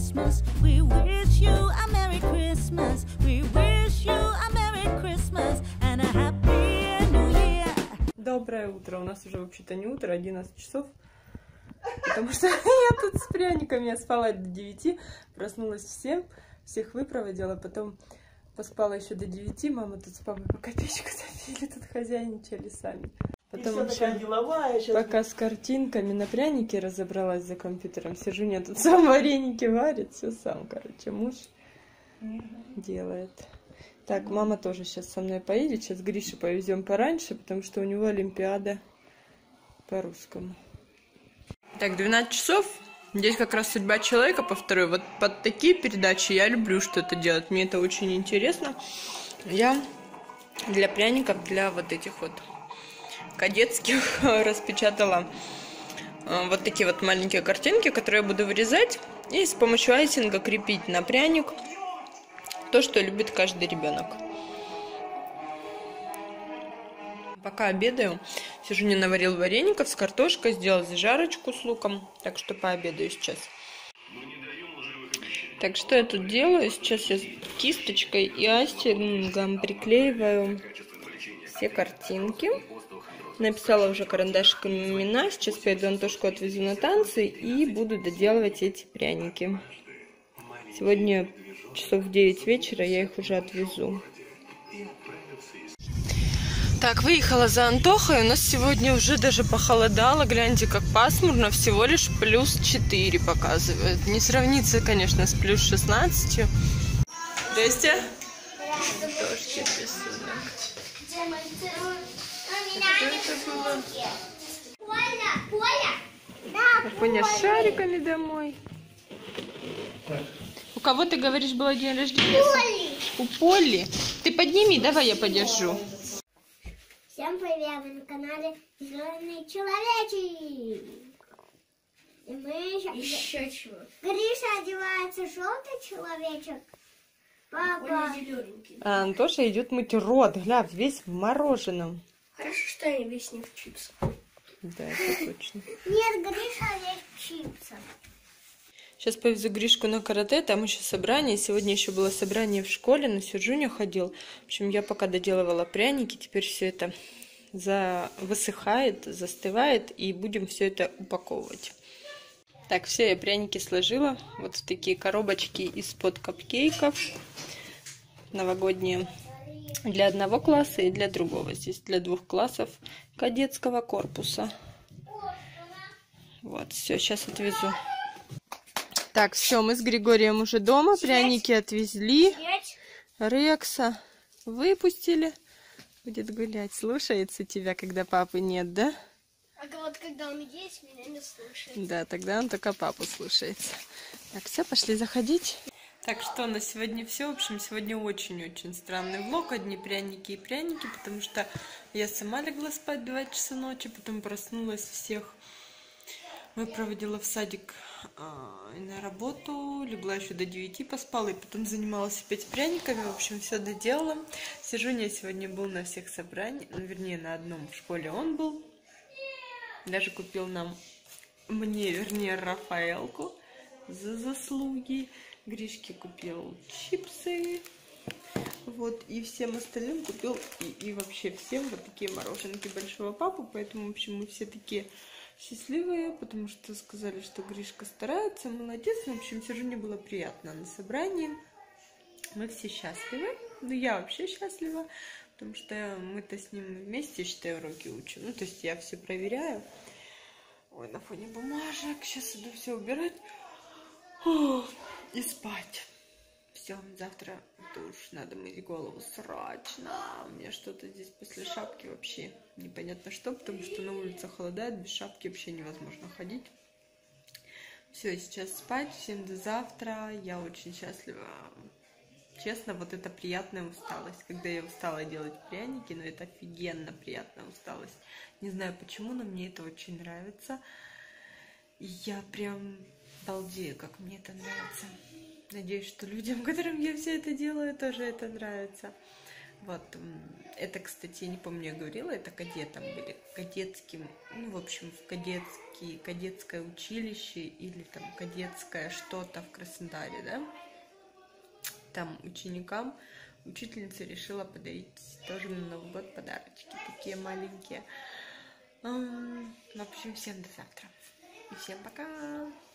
Christmas. We wish you a Merry Christmas. We wish you a Merry Christmas and a Happy New Year. Доброе утро. У нас уже вообще-то не утро, 11 часов. Потому что я тут с пряниками, я спала до 9, проснулась всех выпроводила, потом поспала еще до 9, мама тут с папой пока печку топили, тут хозяйничали сами. Потом еще пока с картинками на пряники разобралась за компьютером, сижу, нет, тут сам вареники варит, все сам, короче, муж делает. Так, мама тоже сейчас со мной поедет, сейчас Гришу повезем пораньше, потому что у него олимпиада по русскому. Так, 12 часов. Здесь как раз судьба человека по второй. Вот под такие передачи я люблю что-то делать. Мне это очень интересно. Я для пряников, для вот этих вот кадетских распечатала вот такие вот маленькие картинки, которые я буду вырезать и с помощью айсинга крепить на пряник то, что любит каждый ребенок. Пока обедаю, сижу, не наварил вареников с картошкой, сделал зажарочку с луком, так что пообедаю сейчас. Так, что я тут делаю? Сейчас я кисточкой и айстингом приклеиваю все картинки. Написала уже карандашиками имена. Сейчас пойду Антошку отвезу на танцы и буду доделывать эти пряники. Сегодня часов в 9 вечера я их уже отвезу. Так, выехала за Антохой. У нас сегодня уже даже похолодало. Гляньте, как пасмурно. Всего лишь плюс 4 показывает. Не сравнится, конечно, с плюс 16. Здрасте. Антошки рисунок. Афоня с шариками домой. У кого, ты говоришь, было день рождения? У Полли. Ты подними, давай я подержу. Всем привет, вы на канале Зеленый Человечек. И мы еще чего? Гриша одевается желтый человечек. Папа. А Антоша идет мыть рот. Гля, весь в мороженом. Хорошо, что я весь не в чипсах. Да, это точно. Нет, Гриша весь в чипсах. Сейчас повезу Гришку на карате, там еще собрание. Сегодня еще было собрание в школе, на Сюджуня ходил. В общем, я пока доделывала пряники, теперь все это высыхает, застывает, и будем все это упаковывать. Так, все, я пряники сложила. Вот в такие коробочки из-под капкейков. Новогодние. Для одного класса и для другого. Здесь для 2 классов кадетского корпуса. Вот, все, сейчас отвезу. Так, все, мы с Григорием уже дома. Пряники отвезли. Рекса выпустили. Будет гулять. Слушается тебя, когда папы нет, да? А вот когда он есть, меня не слушает. Да, тогда он только папу слушается. Так, все, пошли заходить. Так, что на сегодня все. В общем, сегодня очень-очень странный влог. Одни пряники и пряники, потому что я сама легла спать в 2 часа ночи, потом проснулась, всех выпроводила в садик и на работу, легла еще до 9, поспала, и потом занималась опять пряниками. В общем, все доделала. Сижуня сегодня был на всех собраниях, ну, вернее, на одном в школе он был. Даже купил мне, Рафаэлку за заслуги. Гришке купил чипсы. Вот, и всем остальным купил, и вообще всем вот такие мороженки большого папы. Поэтому, в общем, мы все такие счастливые, потому что сказали, что Гришка старается, молодец. В общем, Сержуне было приятно на собрании. Мы все счастливы. Ну, я вообще счастлива, потому что мы-то с ним вместе, считай, уроки учим. Ну, то есть я все проверяю. Ой, на фоне бумажек. Сейчас иду все убирать. И спать. Все, завтра душ, надо мыть голову срочно. У меня что-то здесь после шапки вообще непонятно что, потому что на улице холодает, без шапки вообще невозможно ходить. Все, сейчас спать, всем до завтра. Я очень счастлива. Честно, вот это приятная усталость, когда я устала делать пряники, но это офигенно приятная усталость. Не знаю почему, но мне это очень нравится. И я прям балдею, как мне это нравится. Надеюсь, что людям, которым я все это делаю, тоже это нравится. Вот, это, кстати, я не помню, я говорила, это кадетом были, кадетским, ну, в общем, в кадетское училище или там кадетское что-то в Краснодаре, да, там ученикам учительница решила подарить тоже на Новый год подарочки, такие маленькие. В общем, всем до завтра и всем пока!